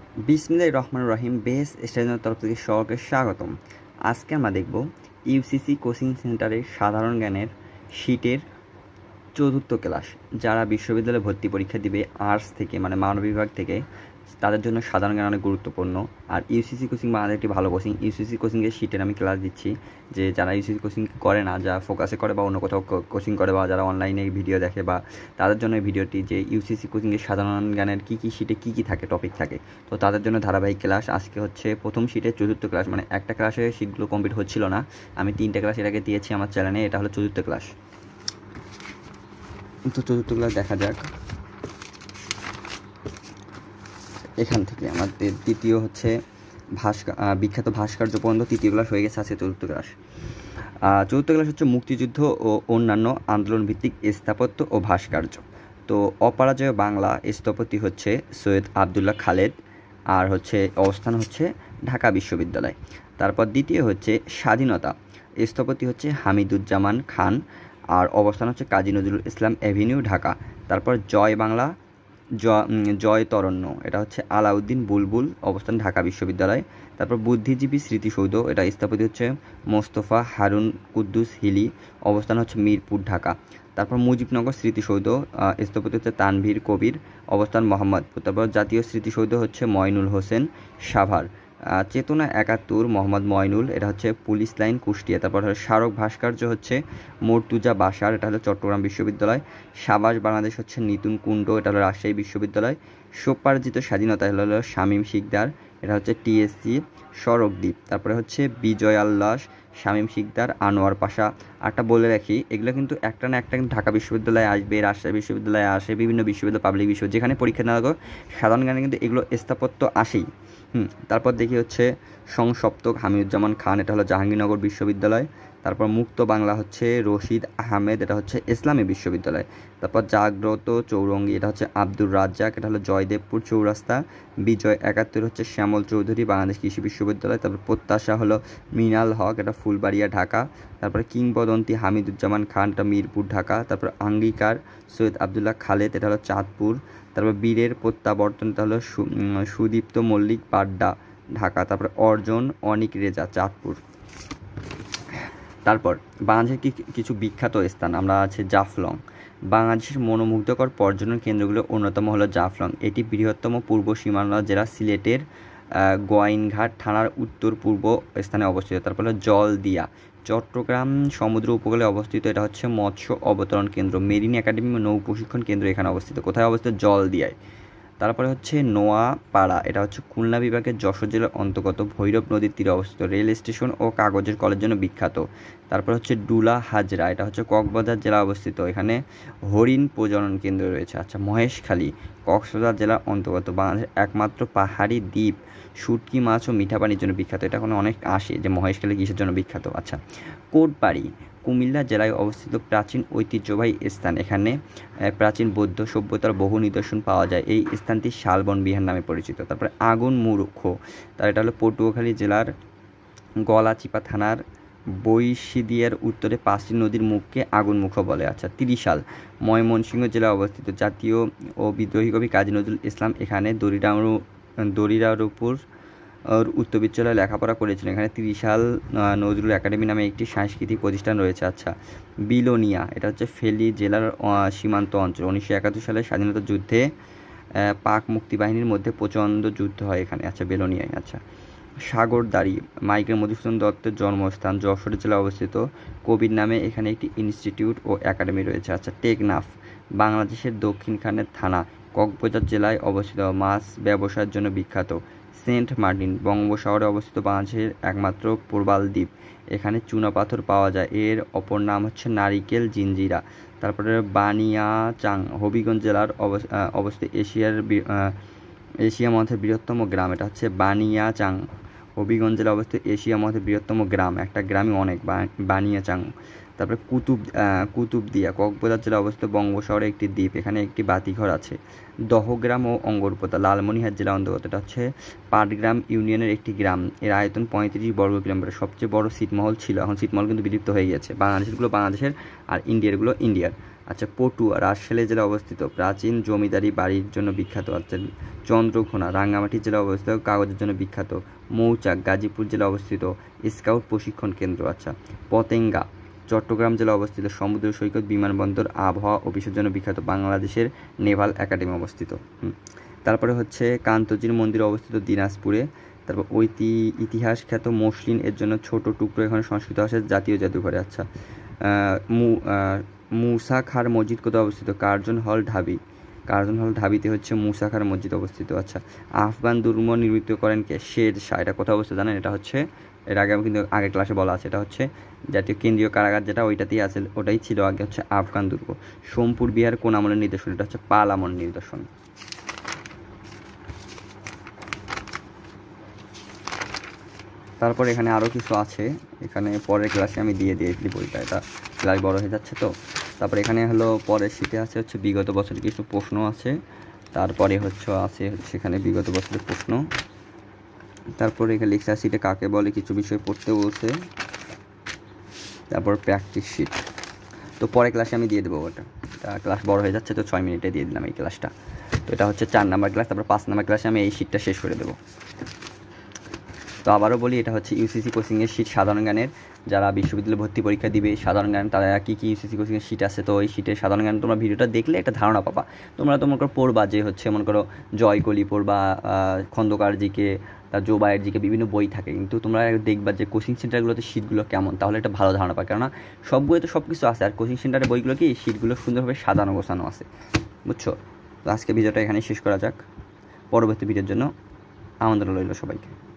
বিসমিল্লাহির রহমানির রহিম। বেস স্টাডির তরফ থেকে সকলকে স্বাগতম। আজকে আমরা দেখব ইউসিসি কোচিং সেন্টারের সাধারণ জ্ঞানের শীটের চতুর্থ ক্লাস। যারা বিশ্ববিদ্যালয়ে ভর্তি পরীক্ষা দিবে আর্টস থেকে, মানে মানব বিভাগ থেকে, তাদের জন্য সাধারণ জ্ঞান অনেক গুরুত্বপূর্ণ। আর ইউসিসি কোচিং বাংলাদেশ একটি ভালো কোচিং। ইউসিসি কোচিংয়ের শীটের আমি ক্লাস দিচ্ছি, যে যারা ইউসিসি কোচিং করে না, যারা ফোকাসে করে বা অন্য কোথাও কোচিং করে, বা যারা অনলাইনে ভিডিও দেখে, বা তাদের জন্য এই ভিডিওটি, যে ইউসিসি কোচিংয়ের সাধারণ জ্ঞানের কী কী শীটে কী কী থাকে, টপিক থাকে। তো তাদের জন্য ধারাবাহিক ক্লাস। আজকে হচ্ছে প্রথম শীটের চতুর্থ ক্লাস, মানে একটা ক্লাসে শীটগুলো কমপ্লিট হচ্ছিল না, আমি 3টে ক্লাস এর আগে দিয়েছি আমার চ্যানেলে। এটা হলো চতুর্থ ক্লাস। তো চতুর্থ ক্লাস দেখা যাক। এখান থেকে আমাদের দ্বিতীয় হচ্ছে বিখ্যাত ভাস্কর্য পর্যন্ত তৃতীয় ক্লাস হয়ে গেছে। আছে চতুর্থ ক্লাস। চতুর্থ ক্লাস হচ্ছে মুক্তিযুদ্ধ ও অন্যান্য আন্দোলন ভিত্তিক স্থাপত্য ও ভাস্কর্য। তো অপরাজেয় বাংলা স্থপতি হচ্ছে সৈয়দ আবদুল্লাহ খালেদ, আর হচ্ছে অবস্থান হচ্ছে ঢাকা বিশ্ববিদ্যালয়। তারপর দ্বিতীয় হচ্ছে স্বাধীনতা, স্থপতি হচ্ছে হামিদুজ্জামান খান, আর অবস্থান হচ্ছে কাজী নজরুল ইসলাম এভিনিউ, ঢাকা। তারপর জয় বাংলা জয় তরণ্য, এটা হচ্ছে আলাউদ্দিন বুলবুল, অবস্থান ঢাকা বিশ্ববিদ্যালয়। তারপর বুদ্ধিজীবী স্মৃতিসৌধ, এটা স্থপতি হচ্ছে মোস্তফা হারুন কুদ্দুস হিলি, অবস্থান হচ্ছে মিরপুর, ঢাকা। তারপর মুজিবনগর স্মৃতিসৌধ, স্থপতি হচ্ছে তানভীর কবির, অবস্থান মোহাম্মদপুর। তারপর জাতীয় স্মৃতিসৌধ হচ্ছে ময়নুল হোসেন সাভার। চেতনা ৭১ মোহাম্মদ ময়নুল, এটা হচ্ছে পুলিশ লাইন, কুষ্টিয়া। তারপর স্মারক ভাস্কর্য হচ্ছে মর্তুজা বাসার, এটা হলো চট্টগ্রাম বিশ্ববিদ্যালয়। সাবাস বাংলাদেশ হচ্ছে নিতুন কুণ্ড, এটা হলো রাজশাহী বিশ্ববিদ্যালয়। স্বোপার্জিত স্বাধীনতা হলো শামীম শিকদার, এটা হচ্ছে টিএসসি সড়কদ্বীপ। তারপরে হচ্ছে বিজয় আল্লাস, শামীম শিকদার, আনোয়ার পাশা। একটা বলে রাখি, এগুলো কিন্তু একটা না একটা কিন্তু ঢাকা বিশ্ববিদ্যালয়ে আসবে, রাজশাহী বিশ্ববিদ্যালয়ে আসে, বিভিন্ন বিশ্ববিদ্যালয়, পাবলিক বিশ্ববিদ্যালয়, যেখানে পরীক্ষা নেওয়া হোক, সাধারণ জ্ঞানে কিন্তু এগুলো স্থাপত্য আসেই। তারপর দেখি হচ্ছে সংসপ্তক হামিদুজ্জামান খান, এটা হলো জাহাঙ্গীরনগর বিশ্ববিদ্যালয়। তারপর মুক্ত বাংলা হচ্ছে রশিদ আহমেদ, এটা হচ্ছে ইসলামী বিশ্ববিদ্যালয়। তারপর জাগ্রত চৌরঙ্গি, এটা হচ্ছে আব্দুর রাজ্জাক, এটা হলো জয়দেবপুর চৌরাস্তা। বিজয় ৭১ হচ্ছে শ্যামল চৌধুরী, বাংলাদেশ কৃষি বিশ্ববিদ্যালয়। তারপর প্রত্যাশা হলো মিনাল হক, এটা ফুলবাড়িয়া, ঢাকা। তারপরে কিংবদন্তি হামিদুজ্জামান খান, এটা মিরপুর, ঢাকা। তারপর আঙ্গিকার সৈয়দ আবদুল্লাহ খালেদ, এটা হলো চাঁদপুর। তারপর বীরের প্রত্যাবর্তন, এটা হলো সুদীপ্ত মল্লিক, বাড্ডা, ঢাকা। তারপরে অর্জন অনিক রেজা, চাঁদপুর। তারপর বাংলাদেশের কিছু বিখ্যাত স্থান আমরা আছে জাফলং। বাংলাদেশের মনোমুগ্ধকর পর্যটন কেন্দ্রগুলোর অন্যতম হলো জাফলং। এটি বৃহত্তম পূর্ব সীমানা জেলা সিলেটের গোয়াইনঘাট থানার উত্তর পূর্ব স্থানে অবস্থিত। তারপর হলো জলদিয়া, চট্টগ্রাম সমুদ্র উপকূলে অবস্থিত, এটা হচ্ছে মৎস্য অবতরণ কেন্দ্র। মেরিন একাডেমি নৌ প্রশিক্ষণ কেন্দ্র এখানে অবস্থিত। কোথায় অবস্থিত? জলদিয়ায়। তারপরে হচ্ছে নোয়াপাড়া, এটা হচ্ছে খুলনা বিভাগের যশোর জেলার অন্তর্গত, ভৈরব নদীর তীরে অবস্থিত, রেল স্টেশন ও কাগজের কলের জন্য বিখ্যাত। তারপর হচ্ছে ডুলা হাজরা, এটা হচ্ছে কক্সবাজার জেলা অবস্থিত, এখানে হরিণ প্রজনন কেন্দ্র রয়েছে। আচ্ছা, মহেশখালী কক্সবাজার জেলার অন্তর্গত, বাংলাদেশের একমাত্র পাহাড়ি দ্বীপ, শুটকি মাছ ও মিঠা পানির জন্য বিখ্যাত। এটা কোনো অনেক আসে যে মহেশখালী কিসের জন্য বিখ্যাত। আচ্ছা, কোটবাড়ি কুমিল্লা জেলায় অবস্থিত প্রাচীন ঐতিহ্যবাহী স্থান। এখানে প্রাচীন বৌদ্ধ সভ্যতার বহু নিদর্শন পাওয়া যায়। এই স্থানটি শালবন বিহার নামে পরিচিত। তারপরে আগুন মূর্খ, তার এটা হলো পটুয়াখালী জেলার গলাচিপা থানার বৈশিদিয়ার উত্তরে 5টি নদীর মুখকে আগুনমুখ বলে। আচ্ছা, ত্রিশাল ময়মনসিংহ জেলায় অবস্থিত। জাতীয় ও বিদ্রোহী কবি কাজী নজরুল ইসলাম এখানে দরিরার উপর উচ্চ বিদ্যালয়ে লেখাপড়া করেছিলেন। এখানে ত্রিশাল নজরুল একাডেমি নামে একটি সাংস্কৃতিক প্রতিষ্ঠান রয়েছে। আচ্ছা, বিলোনিয়া, এটা হচ্ছে ফেনী জেলার সীমান্ত অঞ্চল। 1971 সালে স্বাধীনতা যুদ্ধে পাক মুক্তিবাহিনীর মধ্যে প্রচণ্ড যুদ্ধ হয় এখানে। আচ্ছা, বেলোনিয়ায়। আচ্ছা, সাগরদাড়ি মাইকেল মধুসূদন দত্তের জন্মস্থান, যশোর জেলায় অবস্থিত। কবির নামে এখানে একটি ইনস্টিটিউট ও একাডেমি রয়েছে। আচ্ছা, টেকনাফ বাংলাদেশের দক্ষিণখানের থানা, কক্সবাজার জেলায় অবস্থিত, মাছ ব্যবসার জন্য বিখ্যাত। সেন্ট মার্টিন বঙ্গোপসাগরে অবস্থিত, বাংলাদেশের একমাত্র প্রবাল দ্বীপ, এখানে চুনাপাথর পাওয়া যায়। এর অপর নাম হচ্ছে নারিকেল জিঞ্জিরা। তারপরে বানিয়াচাং হবিগঞ্জ জেলার অবস্থিত, এশিয়া মহাদেশের বৃহত্তম গ্রাম, এটা হচ্ছে বানিয়াচাং। হবিগঞ্জ জেলা অবস্থিত, এশিয়া মহাদেশের বৃহত্তম গ্রাম, একটা গ্রামই অনেক, বানিয়াচাং। তারপরে কুতুবদিয়া কক্সবাজার জেলা অবস্থিত, বঙ্গোপসাগরে একটি দ্বীপ, এখানে একটি বাতিঘর আছে। দহগ্রাম ও অঙ্গরপোতা লালমনিরহাট জেলা অন্তর্গত, এটা হচ্ছে পাটগ্রাম ইউনিয়নের একটি গ্রাম। এর আয়তন 35 বর্গ কিলোমিটার। সবচেয়ে বড় ছিটমহল ছিল, এখন ছিটমহল কিন্তু বিলুপ্ত হয়ে গেছে। বাংলাদেশেরগুলো বাংলাদেশের, আর ইন্ডিয়ারগুলো ইন্ডিয়ার। আচ্ছা, পটুয়া রাজশাহী জেলায় অবস্থিত, প্রাচীন জমিদারি বাড়ির জন্য বিখ্যাত। আচ্ছা, চন্দ্রঘোনা রাঙ্গামাটি জেলায় অবস্থিত, কাগজের জন্য বিখ্যাত। মৌচাক গাজীপুর জেলায় অবস্থিত, স্কাউট প্রশিক্ষণ কেন্দ্র। আচ্ছা, পতেঙ্গা চট্টগ্রাম জেলায় অবস্থিত, সমুদ্র সৈকত, বিমানবন্দর, আবহাওয়া অফিসের জন্য বিখ্যাত। বাংলাদেশের নেভাল একাডেমি অবস্থিত। তারপরে হচ্ছে কান্তজির মন্দির অবস্থিত দিনাজপুরে। তারপর ইতিহাস খ্যাত মসলিন এর জন্য ছোট টুকরো এখানে সংস্কৃত ভাষার জাতীয় জাদুঘরে। আচ্ছা, মুসা খার মসজিদ কোথায় অবস্থিত? কার্জন হল ঢাবিতে হচ্ছে মুসা খার মসজিদ অবস্থিত। আচ্ছা, আফগান দুর্গ নির্মিত করেন কে? শের শাহ। এটা কোথায় অবস্থিত জানেন? এটা হচ্ছে, এর আগে আমি কিন্তু আগের ক্লাসে বলা আছে, এটা হচ্ছে জাতীয় কেন্দ্রীয় কারাগার যেটা, ওইটাতেই আছে, ওটাই ছিল আগে, হচ্ছে আফগান দুর্গ। সোমপুর বিহার কোন আমলের নিদর্শন? এটা হচ্ছে পাল আমলের নিদর্শন। তারপর এখানে আরও কিছু আছে, এখানে পরের ক্লাসে আমি দিয়ে দিব বইটা, এটা ক্লাস বড় হয়ে যাচ্ছে তো। তারপর এখানে হলো পরের শীটে আছে হচ্ছে বিগত বছরের কিছু প্রশ্ন আছে। তারপরে আছে এখানে বিগত বছরের প্রশ্ন। তারপরে এখানে লেকচার শীটে কাকে বলে কিছু বিষয় পড়তে বলছে। তারপর প্র্যাকটিস শীট, তো পরের ক্লাসে আমি দিয়ে দেবো ওটা, ক্লাস বড় হয়ে যাচ্ছে তো 6 মিনিটে দিয়ে দিলাম এই ক্লাসটা। তো এটা হচ্ছে 4 নাম্বার ক্লাস। তারপর 5 নাম্বার ক্লাসে আমি এই শীটটা শেষ করে দেবো। তো আবারও বলি, এটা হচ্ছে ইউসিসি কোচিংয়ের শীট, সাধারণ জ্ঞানের। যারা বিশ্ববিদ্যালয়ে ভর্তি পরীক্ষা দিবে সাধারণ জ্ঞান, তারা কী ইউসিসি কোচিংয়ের শীট আছে, তো ওই শীটের সাধারণ জ্ঞান তোমরা ভিডিওটা দেখলে একটা ধারণা পাবা। তোমরা পড়বা যে হচ্ছে মনে করো জয়কলি পড়বা, খন্দকার জিকে, তার জোবায়ের জিকে, বিভিন্ন বই থাকে, কিন্তু তোমরা দেখবা যে কোচিং সেন্টারগুলোতে শীটগুলো কেমন, তাহলে একটা ভালো ধারণা পাবে। কেননা সব বইয়ে তো সব কিছু আছে, আর কোচিং সেন্টারের বইগুলো কি শীটগুলো সুন্দরভাবে সাজানো গোছানো আছে, বুঝছো? তো আজকে ভিডিওটা এখানেই শেষ করা যাক। পরবর্তী ভিডিওর জন্য আমন্ত্রণ রইল সবাইকে।